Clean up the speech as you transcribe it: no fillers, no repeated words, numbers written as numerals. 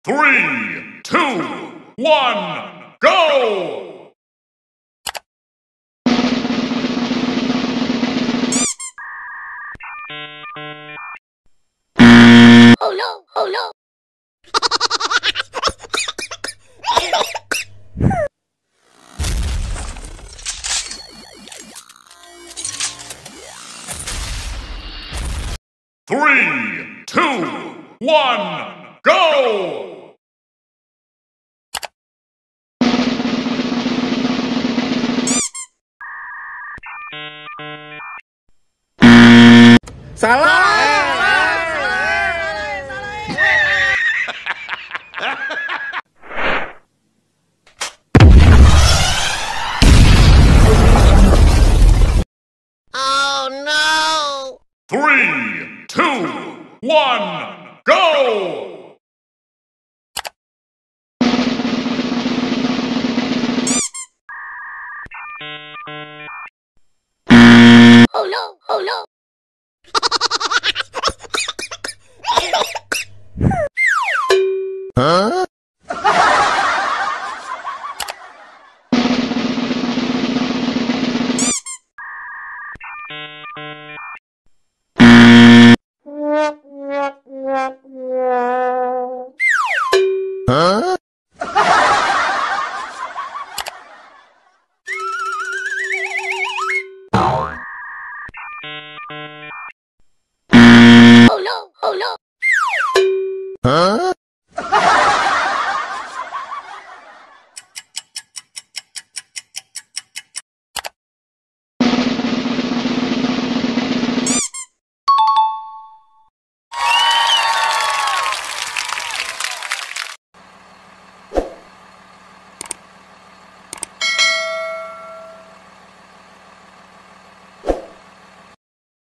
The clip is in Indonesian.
3, 2, 1, go! Oh no! Oh no! 3, 2, 1, go! Oh no! 3, 2, 1, go! Oh no! Oh no! Huh? Huh? Oh no! Oh no! Huh?